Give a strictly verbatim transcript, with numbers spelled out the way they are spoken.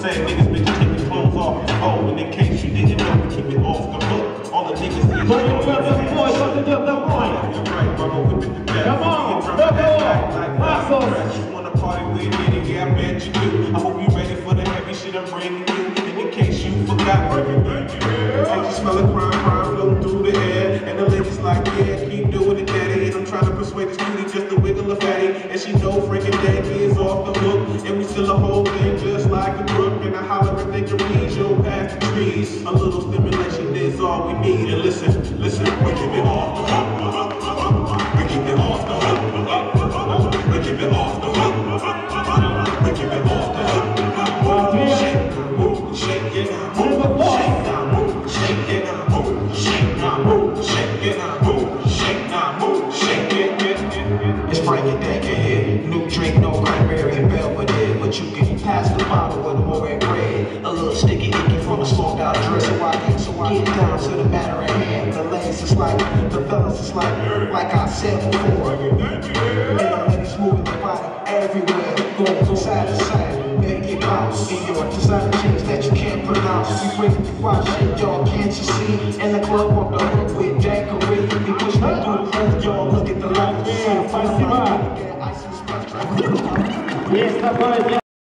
same niggas bitches take their clothes off. Oh, and in case you didn't know, we keep it off the hook. All the niggas see is Come on, grab the boy, come to the boy. You're right, mama, whip it to death. Come on, let's go. Muscles. You wanna party with me? Yeah, I bet you do. I hope you ready for the heavy shit I'm bringing you. And in case you forgot, I just smell a crime, crime floating through the air. And the ladies like, yeah, keep doing it, daddy. And I'm trying to persuade this cutie just to wiggle a fatty. And she know freaking daddy is off the hook. And we still a whole thing just like a brook. And I holler if they can read your past the trees. A little stimulation is all we need. And listen, listen, we keep it off the hook. We keep it off the hook. We keep it off the hook. We keep it off the hook. Shake, move, shake it, move, shake, now move, shake it, move, shake, now move, shake it, move, shake, now move, shake it. It's Frankie Dank in here. New drink, no cranberry and Belvedere, but you can pass the bottle with more red bread. A little sticky icky from a smoked out dress. So I get, so I get down to the matter at hand. The ladies is like, the fellas is like, like I said before. And the ladies moving their body everywhere, going from side to side. Make it bounce in your designer jeans that you can't pronounce. We bring the wild shit, y'all can't you see? In the club on the hook with Daiquiri. We push right through the roof, y'all look at the light. Спасибо. Есть такое дело.